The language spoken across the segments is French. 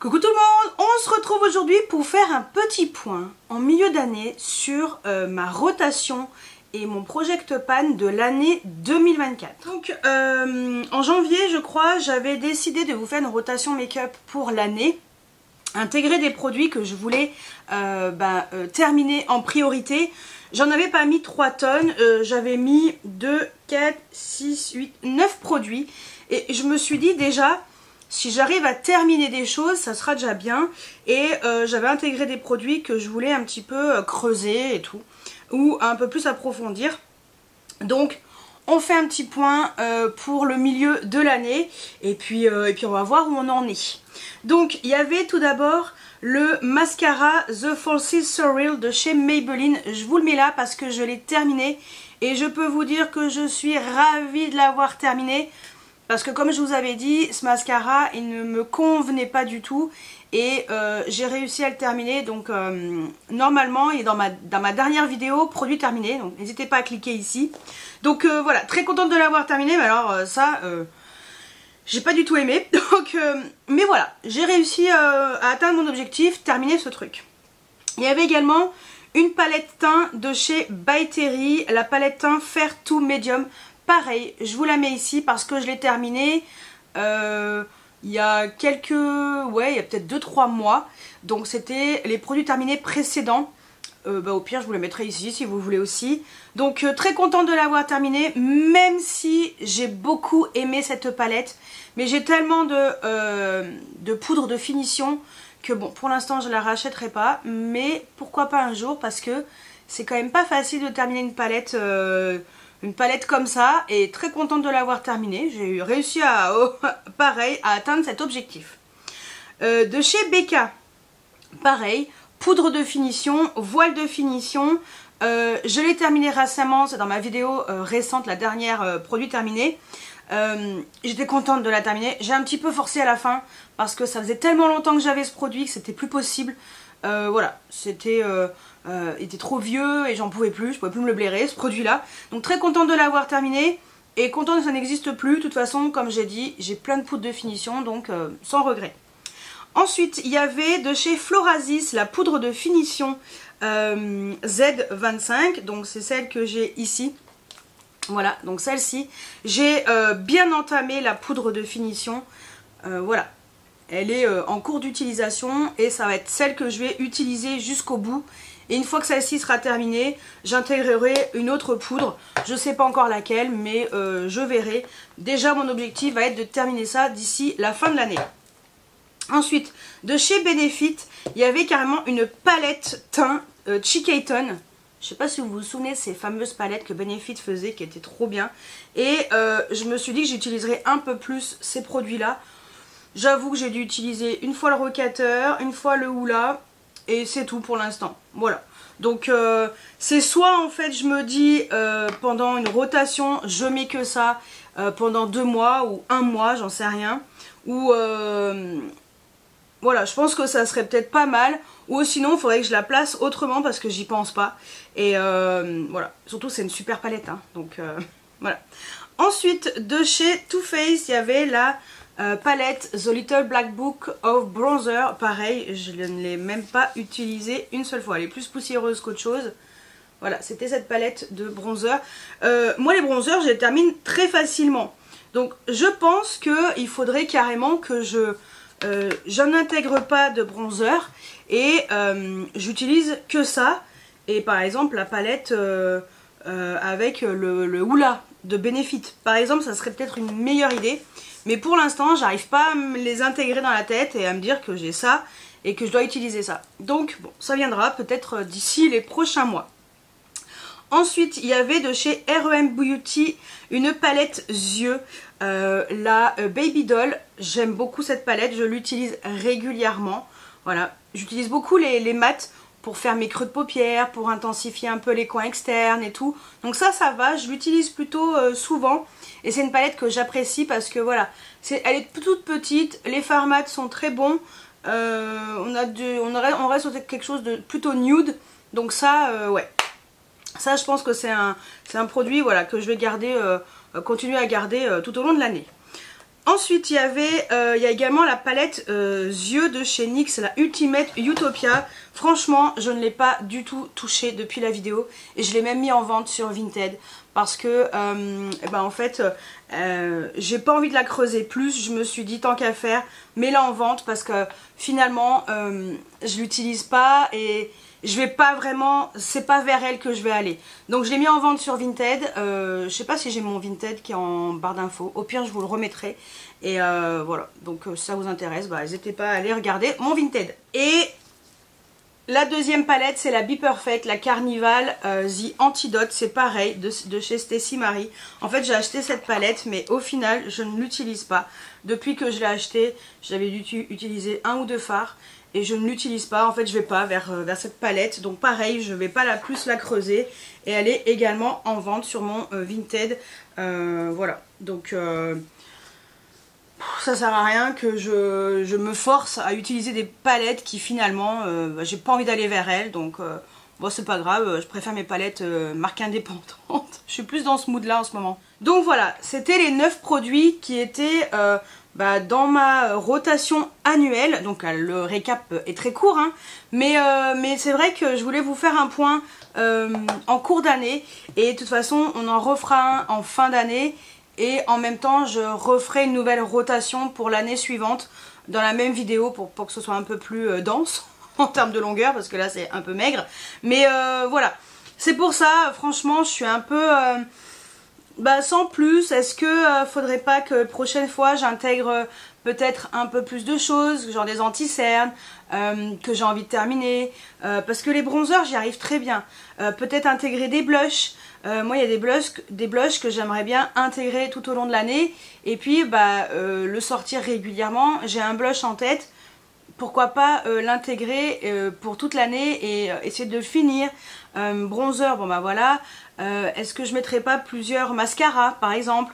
Coucou tout le monde, on se retrouve aujourd'hui pour faire un petit point en milieu d'année sur ma rotation et mon Project Pan de l'année 2024. Donc en janvier je crois j'avais décidé de vous faire une rotation make-up pour l'année, intégrer des produits que je voulais terminer en priorité. J'en avais pas mis 3 tonnes, j'avais mis 2, 4, 6, 8, 9 produits et je me suis dit déjà si j'arrive à terminer des choses ça sera déjà bien et j'avais intégré des produits que je voulais un petit peu creuser et tout ou un peu plus approfondir. Donc on fait un petit point pour le milieu de l'année et puis on va voir où on en est. Donc il y avait tout d'abord le mascara The Falsies Surreal de chez Maybelline. Je vous le mets là parce que je l'ai terminé et je peux vous dire que je suis ravie de l'avoir terminé. Parce que comme je vous avais dit, ce mascara, il ne me convenait pas du tout. Et j'ai réussi à le terminer. Donc normalement, il est dans ma dernière vidéo, produit terminé. Donc n'hésitez pas à cliquer ici. Donc voilà, très contente de l'avoir terminé. Mais alors ça, j'ai pas du tout aimé. Donc, mais voilà, j'ai réussi à atteindre mon objectif, terminer ce truc. Il y avait également une palette teint de chez By Terry. La palette teint Fair to Medium. Pareil, je vous la mets ici parce que je l'ai terminée il y a quelques... ouais, il y a peut-être 2-3 mois. Donc c'était les produits terminés précédents. Au pire, je vous le mettrai ici si vous voulez aussi. Donc très contente de l'avoir terminée, même si j'ai beaucoup aimé cette palette. Mais j'ai tellement de poudre de finition que bon, pour l'instant je la rachèterai pas. Mais pourquoi pas un jour, parce que c'est quand même pas facile de terminer une palette... une palette comme ça, et très contente de l'avoir terminée. J'ai réussi à, pareil, à atteindre cet objectif. De chez Becca, pareil, poudre de finition, voile de finition. Je l'ai terminé récemment, c'est dans ma vidéo récente, la dernière produit terminé. J'étais contente de la terminer. J'ai un petit peu forcé à la fin, parce que ça faisait tellement longtemps que j'avais ce produit que c'était plus possible. Voilà, c'était... il était trop vieux et j'en pouvais plus, je pouvais plus me le blairer ce produit là. Donc très contente de l'avoir terminé et contente que ça n'existe plus. De toute façon, comme j'ai dit, j'ai plein de poudre de finition, donc sans regret. Ensuite il y avait de chez Florasis la poudre de finition Z25, donc c'est celle que j'ai ici. Voilà, donc celle-ci, j'ai bien entamé la poudre de finition, voilà. Elle est en cours d'utilisation et ça va être celle que je vais utiliser jusqu'au bout. Et une fois que celle-ci sera terminée, j'intégrerai une autre poudre. Je ne sais pas encore laquelle, mais je verrai. Déjà, mon objectif va être de terminer ça d'ici la fin de l'année. Ensuite, de chez Benefit, il y avait carrément une palette teint Chicaton. Je ne sais pas si vous vous souvenez de ces fameuses palettes que Benefit faisait, qui étaient trop bien. Et je me suis dit que j'utiliserais un peu plus ces produits-là. J'avoue que j'ai dû utiliser une fois le rocateur, une fois le houla, et c'est tout pour l'instant. Voilà. Donc c'est soit en fait je me dis pendant une rotation je mets que ça pendant 2 mois ou 1 mois, j'en sais rien. Ou voilà, je pense que ça serait peut-être pas mal. Ou sinon il faudrait que je la place autrement parce que j'y pense pas. Et voilà, surtout c'est une super palette, hein. Donc voilà. Ensuite de chez Too Faced il y avait la... palette The Little Black Book of Bronzer. Pareil, je ne l'ai même pas utilisée une seule fois. Elle est plus poussiéreuse qu'autre chose. Voilà, c'était cette palette de bronzer. Moi les bronzers, je les termine très facilement. Donc je pense qu'il faudrait carrément que je n'intègre pas de bronzer et j'utilise que ça. Et par exemple la palette avec le houla de Benefit. Par exemple, ça serait peut-être une meilleure idée. Mais pour l'instant, j'arrive pas à me les intégrer dans la tête et à me dire que j'ai ça et que je dois utiliser ça. Donc, bon, ça viendra peut-être d'ici les prochains mois. Ensuite, il y avait de chez R.E.M. Beauty une palette yeux, la Baby Doll. J'aime beaucoup cette palette, je l'utilise régulièrement. Voilà, j'utilise beaucoup les mats pour faire mes creux de paupières, pour intensifier un peu les coins externes et tout. Donc ça va, je l'utilise plutôt souvent. Et c'est une palette que j'apprécie parce que voilà, elle est toute petite, les fards mat sont très bons. On reste sur quelque chose de plutôt nude. Donc ça, ouais. Ça je pense que c'est un produit voilà, que je vais garder, continuer à garder tout au long de l'année. Ensuite, il y a également la palette yeux de chez NYX, la Ultimate Utopia. Franchement, je ne l'ai pas du tout touchée depuis la vidéo et je l'ai même mis en vente sur Vinted parce que, en fait, j'ai pas envie de la creuser plus. Je me suis dit tant qu'à faire, mets-la en vente parce que finalement, je l'utilise pas et je vais pas vraiment, c'est pas vers elle que je vais aller. Donc je l'ai mis en vente sur Vinted. Je sais pas si j'ai mon Vinted qui est en barre d'infos. Au pire, je vous le remettrai. Et voilà, donc si ça vous intéresse, n'hésitez pas à aller regarder mon Vinted. Et la deuxième palette, c'est la Be Perfect, la Carnival The Antidote. C'est pareil, de chez Stacey Marie. En fait, j'ai acheté cette palette, mais au final, je ne l'utilise pas. Depuis que je l'ai achetée, j'avais dû utiliser 1 ou 2 fards. Et je ne l'utilise pas, en fait je vais pas vers cette palette. Donc pareil, je vais pas plus la creuser. Et elle est également en vente sur mon Vinted. Voilà, donc ça sert à rien que je me force à utiliser des palettes qui finalement, j'ai pas envie d'aller vers elles. Donc bon, c'est pas grave, je préfère mes palettes marques indépendantes. Je suis plus dans ce mood là en ce moment. Donc voilà, c'était les 9 produits qui étaient... dans ma rotation annuelle. Donc le récap est très court, hein, mais c'est vrai que je voulais vous faire un point en cours d'année et de toute façon on en refera un en fin d'année et en même temps je referai une nouvelle rotation pour l'année suivante dans la même vidéo pour que ce soit un peu plus dense en termes de longueur parce que là c'est un peu maigre, mais voilà, c'est pour ça franchement je suis un peu... sans plus, est-ce que faudrait pas que prochaine fois j'intègre peut-être un peu plus de choses, genre des anti-cernes, que j'ai envie de terminer, parce que les bronzers j'y arrive très bien, peut-être intégrer des blushs, moi il y a des blushs que j'aimerais bien intégrer tout au long de l'année, et puis le sortir régulièrement. J'ai un blush en tête, pourquoi pas l'intégrer pour toute l'année et essayer de le finir. Bronzer, bon voilà. Est-ce que je mettrais pas plusieurs mascaras par exemple,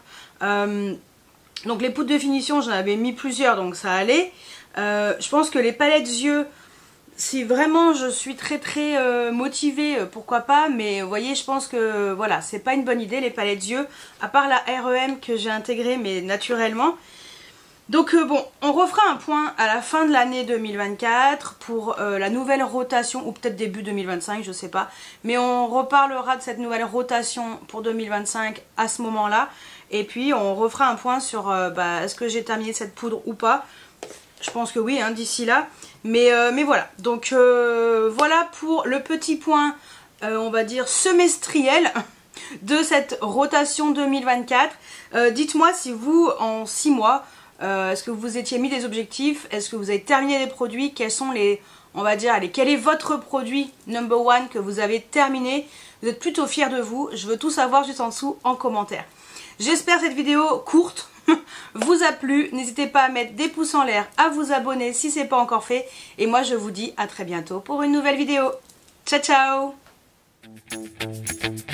donc les poudres de finition j'en avais mis plusieurs donc ça allait. Je pense que les palettes yeux, si vraiment je suis très motivée, pourquoi pas, mais vous voyez je pense que voilà, c'est pas une bonne idée les palettes yeux, à part la REM que j'ai intégrée mais naturellement. Donc bon, on refera un point à la fin de l'année 2024 pour la nouvelle rotation, ou peut-être début 2025, je sais pas. Mais on reparlera de cette nouvelle rotation pour 2025 à ce moment-là. Et puis on refera un point sur est-ce que j'ai terminé cette poudre ou pas. Je pense que oui, hein, d'ici là. Mais voilà, donc voilà pour le petit point, on va dire semestriel de cette rotation 2024. Dites-moi si vous, en 6 mois... est-ce que vous vous étiez mis des objectifs? Est-ce que vous avez terminé les produits? Quels sont les, on va dire, allez, quel est votre produit number one que vous avez terminé? Vous êtes plutôt fiers de vous? Je veux tout savoir juste en dessous en commentaire. J'espère cette vidéo courte vous a plu. N'hésitez pas à mettre des pouces en l'air, à vous abonner si ce n'est pas encore fait. Et moi je vous dis à très bientôt pour une nouvelle vidéo. Ciao ciao!